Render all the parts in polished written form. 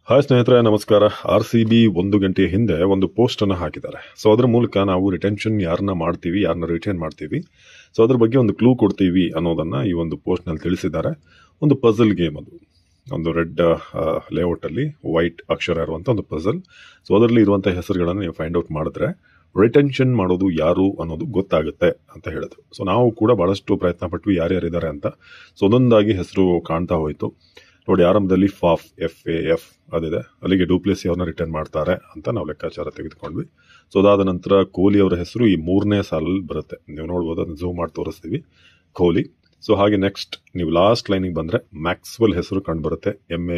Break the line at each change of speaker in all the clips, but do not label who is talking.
Hi ಸ್ನೇಹಿತರೆ, ನಮಸ್ಕಾರ. RCB 1 ಗಂಟೆಯ ಹಿಂದೆ ಒಂದು ಪೋಸ್ಟ್ ಅನ್ನು ಹಾಕಿದ್ದಾರೆ. ಸೊ ಅದರ ಮೂಲಕ ನಾವು ರಿಟೆನ್ಷನ್ ಯಾರನ್ನ ಮಾಡ್ತೀವಿ, ಯಾರನ್ನ ರಿಟೈನ್ ಮಾಡ್ತೀವಿ, ಸೊ ಅದ್ರ ಬಗ್ಗೆ ಒಂದು ಕ್ಲೂ ಕೊಡ್ತೀವಿ ಅನ್ನೋದನ್ನ ಈ ಒಂದು ಪೋಸ್ಟ್ ನಲ್ಲಿ ತಿಳಿಸಿದ್ದಾರೆ. ಒಂದು ಪಜಲ್ ಗೇಮ್ ಅದು. ಒಂದು ರೆಡ್ ಲೇಔಟ್ ಅಲ್ಲಿ ವೈಟ್ ಅಕ್ಷರ ಇರುವಂತ ಒಂದು ಪಜಲ್. ಸೊ ಅದರಲ್ಲಿ ಇರುವಂತಹ ಹೆಸರುಗಳನ್ನು ನೀವು ಫೈಂಡ್ ಔಟ್ ಮಾಡಿದ್ರೆ ರಿಟೆನ್ಷನ್ ಮಾಡೋದು ಯಾರು ಅನ್ನೋದು ಗೊತ್ತಾಗುತ್ತೆ ಅಂತ ಹೇಳಿದ್ರು. ಸೊ ನಾವು ಕೂಡ ಬಹಳಷ್ಟು ಪ್ರಯತ್ನ ಪಟ್ವಿ ಯಾರ್ಯಾರಿದ್ದಾರೆ ಅಂತ. ಸೊ ಒಂದೊಂದಾಗಿ ಹೆಸರು ಕಾಣ್ತಾ ಹೋಯ್ತು. ನೋಡಿ, ಆರಂಭದಲ್ಲಿ FAF ಅದಿದೆ, ಅಲ್ಲಿಗೆ ಡೂಪ್ಲೆಸಿ ಅವ್ರನ್ನ ರಿಟರ್ನ್ ಮಾಡ್ತಾರೆ ಅಂತ ನಾವು ಲೆಕ್ಕಾಚಾರ ತೆಗೆದುಕೊಂಡ್ವಿ. ಸೊ ಅದಾದ ನಂತರ ಕೊಹ್ಲಿ ಅವರ ಹೆಸರು ಈ 3ನೇ ಸಾಲಲ್ಲಿ ಬರುತ್ತೆ. ನೀವು ನೋಡ್ಬೋದು, ಅದನ್ನ ಝೂಮ್ ಮಾಡಿ ತೋರಿಸ್ತೀವಿ, ಕೊಹ್ಲಿ. ಸೊ ಹಾಗೆ ನೆಕ್ಸ್ಟ್ ನೀವು ಲಾಸ್ಟ್ ಲೈನಿಗೆ ಬಂದ್ರೆ ಮ್ಯಾಕ್ಸ್ವೆಲ್ ಹೆಸರು ಕಂಡು ಬರುತ್ತೆ,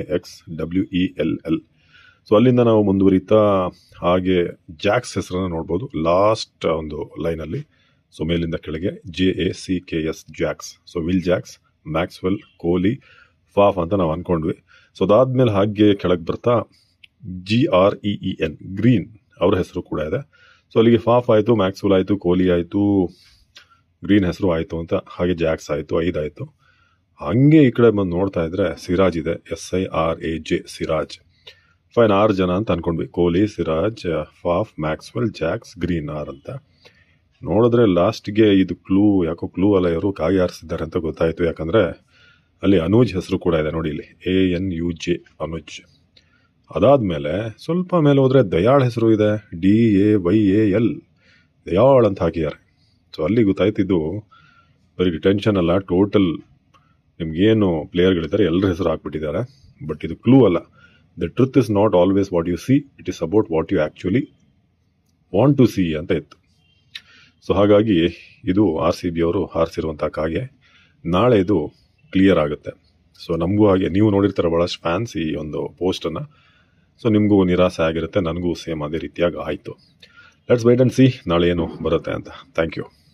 MAXWELL. ಸೊ ಅಲ್ಲಿಂದ ನಾವು ಮುಂದುವರಿತಾ ಹಾಗೆ ಜಾಕ್ಸ್ ಹೆಸರನ್ನ ನೋಡ್ಬೋದು ಲಾಸ್ಟ್ ಒಂದು ಲೈನಲ್ಲಿ. ಸೊ ಮೇಲಿಂದ ಕೆಳಗೆ JACKS Jacks. So Will Jacks, Maxwell, Kohli, Faf ಅಂತ ನಾವು ಅನ್ಕೊಂಡ್ವಿ. ಸೊ ಅದಾದ್ಮೇಲೆ ಹಾಗೆ ಕೆಳಗೆ ಬರ್ತಾ GREEN ಗ್ರೀನ್ ಅವರ ಹೆಸರು ಕೂಡ ಇದೆ. ಸೊ ಅಲ್ಲಿಗೆ ಫಾಫ್ ಆಯ್ತು, ಮ್ಯಾಕ್ಸ್ವೆಲ್ ಆಯ್ತು, ಕೊಹ್ಲಿ ಆಯ್ತು, ಗ್ರೀನ್ ಹೆಸರು ಆಯ್ತು ಅಂತ, ಹಾಗೆ ಜಾಕ್ಸ್ ಆಯ್ತು, 5 ಆಯ್ತು. ಹಂಗೆ ಈ ಕಡೆ ಬಂದು ನೋಡ್ತಾ ಇದ್ರೆ ಸಿರಾಜ್ ಇದೆ, SIRAJ ಸಿರಾಜ್. ಫೈನ್, 6 ಜನ ಅಂತ ಅನ್ಕೊಂಡ್ವಿ, Kohli, Siraj, Faf, Maxwell, Jacks, Green, R ಅಂತ. ನೋಡಿದ್ರೆ ಲಾಸ್ಟ್ಗೆ ಇದು ಯಾಕೋ ಕ್ಲೂ ಅಲ್ಲ, ಇವರು ಕಾಗಿ ಆರಿಸಿದ್ದಾರೆ ಅಂತ ಗೊತ್ತಾಯ್ತು. ಯಾಕಂದ್ರೆ ಅಲ್ಲಿ ಅನುಜ್ ಹೆಸರು ಕೂಡ ಇದೆ ನೋಡಿ, ಇಲ್ಲಿ ANUJ ಅನುಜ್. ಅದಾದ್ಮೇಲೆ ಸ್ವಲ್ಪ ಮೇಲೆ ಹೋದ್ರೆ ದಯಾಳ್ ಹೆಸರು ಇದೆ, DAYAL ದಯಾಳ್ ಅಂತ ಹಾಕಿದ್ದಾರೆ. ಸೊ ಅಲ್ಲಿ ಗೊತ್ತಾಯ್ತಿದ್ದು ಬರೀ ಟೆನ್ಷನ್ ಅಲ್ಲ, ಟೋಟಲ್ ನಿಮ್ಗೇನು ಪ್ಲೇಯರ್ಗಳಿದ್ದಾರೆ ಎಲ್ಲರ ಹೆಸರು ಹಾಕ್ಬಿಟ್ಟಿದ್ದಾರೆ. ಬಟ್ ಇದು ಕ್ಲೂ ಅಲ್ಲ. The truth is not always what you see, it is about what you actually want to see ಅಂತ ಇತ್ತು. ಸೊ ಹಾಗಾಗಿ ಇದು RCB ಅವರು ಹಾರಿಸಿರುವಂತಹ ಕಾಗೆ. ನಾಳೆ ಇದು ಕ್ಲಿಯರ್ ಆಗುತ್ತೆ. ಸೊ ನಮಗೂ ಹಾಗೆ ನೀವು ನೋಡಿರ್ತಾರೆ ಬಹಳಷ್ಟು ಫ್ಯಾನ್ಸ್ ಈ ಒಂದು ಪೋಸ್ಟನ್ನು. ಸೊ ನಿಮಗೂ ನಿರಾಸೆ ಆಗಿರುತ್ತೆ, ನನಗೂ ಸೇಮ್ ಅದೇ ರೀತಿಯಾಗಿ ಆಯಿತು. ಲೆಟ್ಸ್ ವೈಟ್ ಅಂಡ್ ಸಿ ನಾಳೆ ಏನು ಬರುತ್ತೆ ಅಂತ. Thank you.